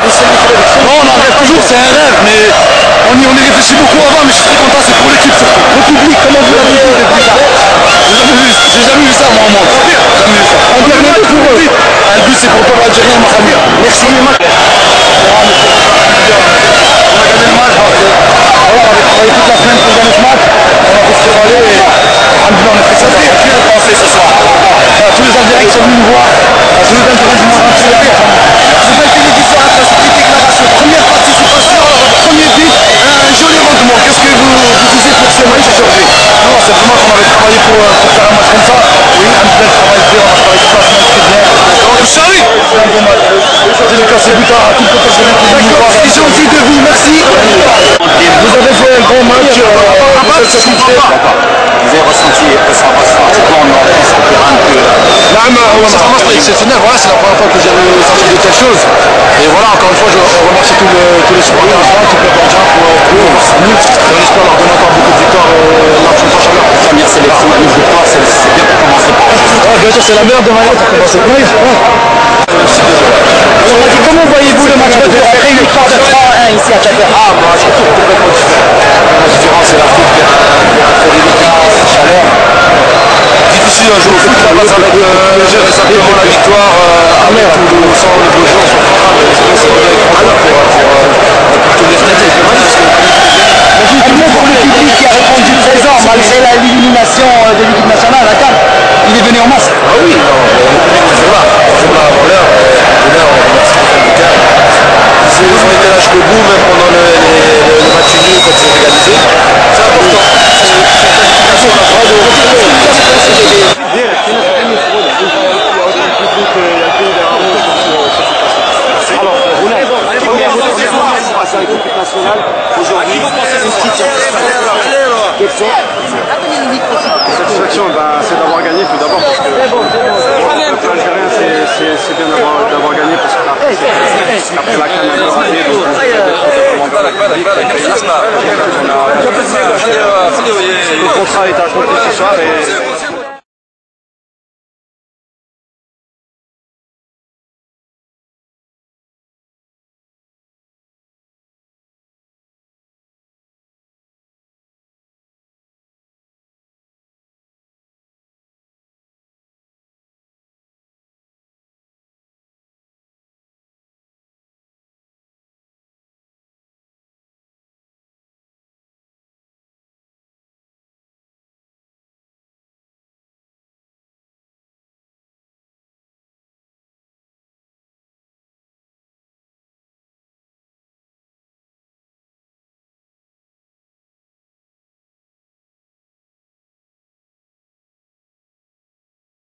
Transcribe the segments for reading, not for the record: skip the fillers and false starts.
Non, on en rêve toujours, c'est un rêve, mais on y réfléchit beaucoup avant, mais je suis très content, c'est pour l'équipe surtout. Le public, comment vous l'avez vu depuis ça? J'ai jamais vu ça moi au monde. Jamais vu ça. Un dernier pour eux. Un but c'est pour le peuple algérien, ma famille. Merci. On a gagné le match, voilà, on avait travaillé toute la semaine pour gagner ce match. On a fait ce qu'il fallait et on est très content. Qui a pensé ce soir? Tous les Algériens qui sont venus nous voir, tous les Algériens qui m'ont rentré. Nouvelle télévision Atlas, déclaration, première participation, premier but, un joli rendement. Qu'est-ce que vous disiez pour ce match aujourd'hui? Non, c'est vraiment qu'on avait travaillé pour faire un match comme ça. Oui, un bel travail dur, on a travaillé toute la semaine très bien. C'est un bon match. Dédicace but à tout le peuple algérien qui est venu nous voir. C'est gentil de vous, merci. Vous avez fait un bon match. Vous avez ressenti ça dans le terrain que... C'est un match exceptionnel, voilà, c'est la première fois que j'ai ressenti de telles choses. Et voilà, encore une fois, je remercie tous les supporters, tout le peuple algérien pour venir. Et on espère leur donner encore beaucoup de victoires l'argent prochain. La première sélection, la mise de victoire, c'est bien pour commencer. Bien sûr, c'est la meilleure de manière pour commencer. Comment voyez-vous le match retour après une victoire de 3-1 ici à Châtelet? Moi, je trouve complètement différent. La différence, c'est la foot qui a fait des déclarations, la chaleur. Difficile à jouer au foot, la base avec simplement la victoire, avec tout le sang, les beaux jours sont favorables. C'est vrai pour tous les Français, c'est magnifique. Justement pour le public qui a répondu présent malgré l'élimination de l'équipe nationale à Cannes, il est venu en masse. Ah oui, non, le public toujours là avant l'heure. On remercie les fans de Cannes. Ils ont été là jusqu'au bout, même pendant le match nul quand c'est égalisé. C'est important. C'est une qualification, on a droit de aujourd'hui, satisfaction, c'est d'avoir gagné tout d'abord parce que le peuple algérien c'est bien d'avoir gagné parce qu'après la Cannes on a raté, le contrat est accompli ce soir et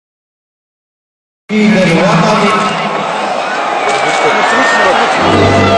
Benoît Marie.